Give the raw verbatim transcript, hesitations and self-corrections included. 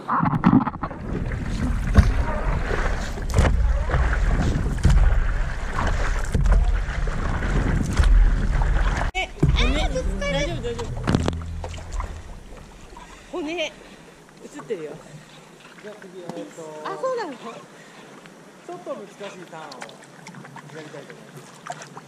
大丈夫大丈夫。骨映ってるよ。 じゃあ次、えっと、 あ、そうなの。 ちょっと難しいターンをやりたいと思います。